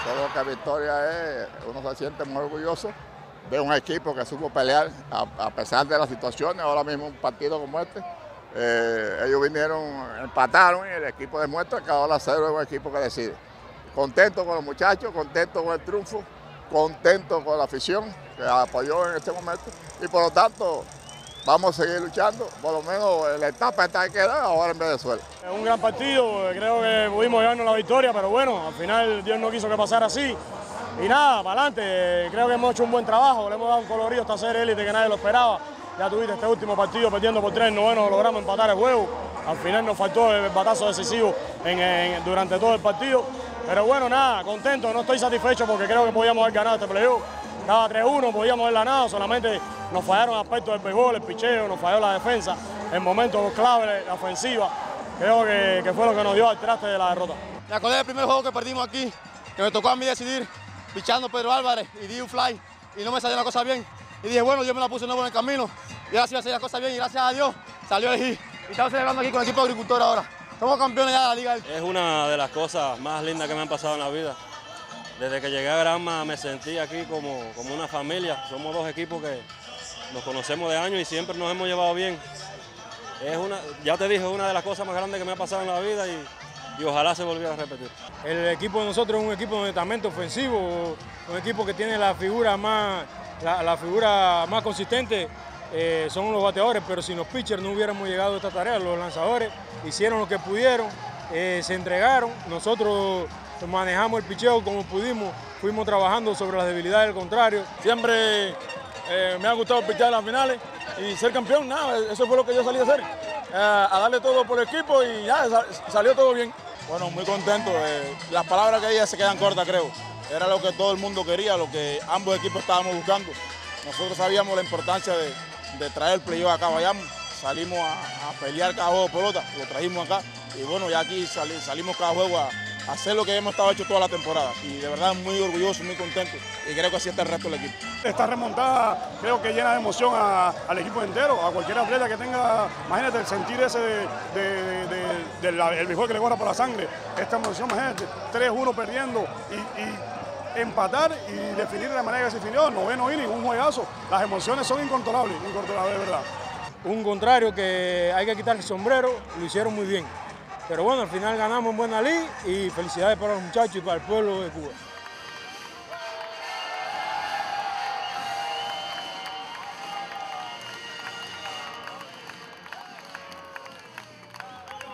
todo lo que victoria es, uno se siente muy orgulloso de un equipo que supo pelear a pesar de las situaciones. Ahora mismo un partido como este, ellos vinieron, empataron y el equipo demuestra que ahora cero es un equipo que decide. Contento con los muchachos, contento con el triunfo, contento con la afición que apoyó en este momento y por lo tanto vamos a seguir luchando, por lo menos en la etapa esta que queda ahora en Venezuela. Es un gran partido, creo que pudimos llevarnos la victoria, pero bueno, al final Dios no quiso que pasara así. Y nada, para adelante, creo que hemos hecho un buen trabajo, le hemos dado un colorido a esta serie élite que nadie lo esperaba. Ya tuviste este último partido perdiendo por 3, noveno logramos empatar el juego. Al final nos faltó el batazo decisivo durante todo el partido. Pero bueno, nada, contento, no estoy satisfecho porque creo que podíamos haber ganado este playoff. Cada 3-1 podíamos haber ganado, solamente nos fallaron aspectos del béisbol, el picheo, nos falló la defensa, en momentos clave, la ofensiva. Creo que fue lo que nos dio al traste de la derrota. Me acordé del primer juego que perdimos aquí, que me tocó a mí decidir, pichando Pedro Álvarez y di un fly y no me salió la cosa bien. Y dije, bueno, yo me la puse nuevo en el camino y ahora sí va a salir la cosa bien y gracias a Dios salió el hit. Y estamos celebrando aquí con el equipo agricultor ahora. Somos campeones ya de la Liga. Es una de las cosas más lindas que me han pasado en la vida. Desde que llegué a Granma me sentí aquí como una familia. Somos dos equipos que nos conocemos de años y siempre nos hemos llevado bien. Ya te dije, es una de las cosas más grandes que me ha pasado en la vida y ojalá se volviera a repetir. El equipo de nosotros es un equipo netamente ofensivo, un equipo que tiene la figura más consistente. Son los bateadores, pero si los pitchers no hubiéramos llegado a esta tarea, los lanzadores hicieron lo que pudieron, se entregaron, nosotros manejamos el picheo como pudimos, fuimos trabajando sobre las debilidades del contrario. Siempre me ha gustado pichar en las finales y ser campeón, nada, eso fue lo que yo salí a hacer, a darle todo por el equipo y ya salió todo bien. Bueno, muy contento, las palabras que ellas se quedan cortas creo, era lo que todo el mundo quería, lo que ambos equipos estábamos buscando. Nosotros sabíamos la importancia de traer el playoff acá, vayamos, salimos a pelear cada juego de pelota, lo trajimos acá y bueno, ya aquí salimos cada juego a hacer lo que hemos estado hecho toda la temporada y de verdad muy orgulloso, muy contento y creo que así está el resto del equipo. Esta remontada creo que llena de emoción al equipo entero, a cualquier atleta que tenga, imagínate el sentir ese del béisbol que le corra por la sangre, esta emoción, imagínate, 3-1 perdiendo y empatar y definir de la manera que se definió, noveno inning, un juegazo, las emociones son incontrolables de verdad. Un contrario que hay que quitar el sombrero, lo hicieron muy bien. Pero bueno, al final ganamos en buena lid y felicidades para los muchachos y para el pueblo de Cuba.